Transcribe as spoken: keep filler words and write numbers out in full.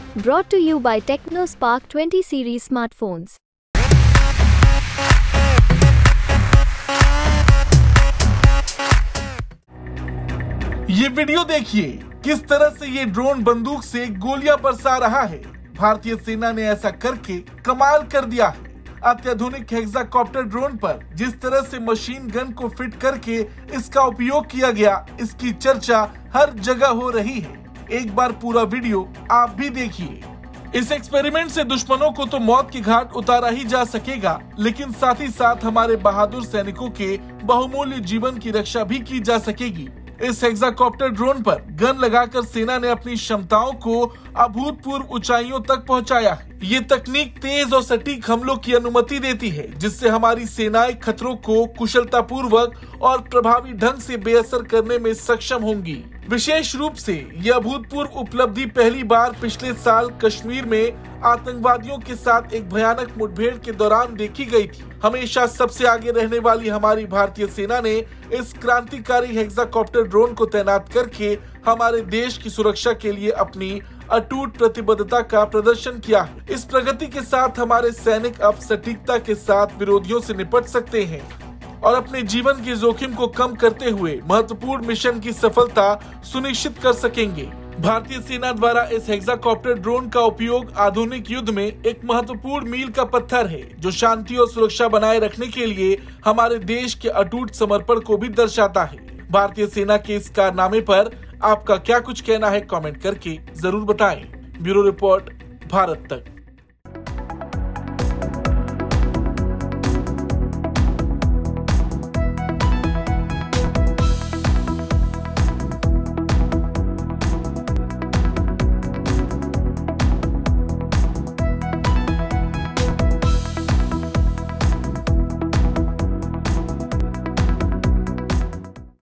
Brought to you by TechnoSpark twenty series smartphones. ये video देखिए किस तरह से ये ड्रोन बंदूक से गोलियां बरसा रहा है। भारतीय सेना ने ऐसा करके कमाल कर दिया है। अत्याधुनिक हेक्साकॉप्टर ड्रोन पर जिस तरह से मशीन गन को फिट करके इसका उपयोग किया गया, इसकी चर्चा हर जगह हो रही है। एक बार पूरा वीडियो आप भी देखिए। इस एक्सपेरिमेंट से दुश्मनों को तो मौत की घाट उतारा ही जा सकेगा, लेकिन साथ ही साथ हमारे बहादुर सैनिकों के बहुमूल्य जीवन की रक्षा भी की जा सकेगी। इस हेक्साकॉप्टर ड्रोन पर गन लगाकर सेना ने अपनी क्षमताओं को अभूतपूर्व ऊंचाइयों तक पहुंचाया है। ये तकनीक तेज और सटीक हमलों की अनुमति देती है, जिससे हमारी सेनाएं खतरों को कुशलतापूर्वक और प्रभावी ढंग से बेअसर करने में सक्षम होंगी। विशेष रूप से यह अभूतपूर्व उपलब्धि पहली बार पिछले साल कश्मीर में आतंकवादियों के साथ एक भयानक मुठभेड़ के दौरान देखी गई थी। हमेशा सबसे आगे रहने वाली हमारी भारतीय सेना ने इस क्रांतिकारी हेक्साकॉप्टर ड्रोन को तैनात करके हमारे देश की सुरक्षा के लिए अपनी अटूट प्रतिबद्धता का प्रदर्शन किया है। इस प्रगति के साथ हमारे सैनिक अब सटीकता के साथ विरोधियों से निपट सकते हैं और अपने जीवन के जोखिम को कम करते हुए महत्वपूर्ण मिशन की सफलता सुनिश्चित कर सकेंगे। भारतीय सेना द्वारा इस हेक्साकॉप्टर ड्रोन का उपयोग आधुनिक युद्ध में एक महत्वपूर्ण मील का पत्थर है, जो शांति और सुरक्षा बनाए रखने के लिए हमारे देश के अटूट समर्पण को भी दर्शाता है। भारतीय सेना के इस कारनामे पर आपका क्या कुछ कहना है, कमेंट करके जरूर बताएं। ब्यूरो रिपोर्ट, भारत तक।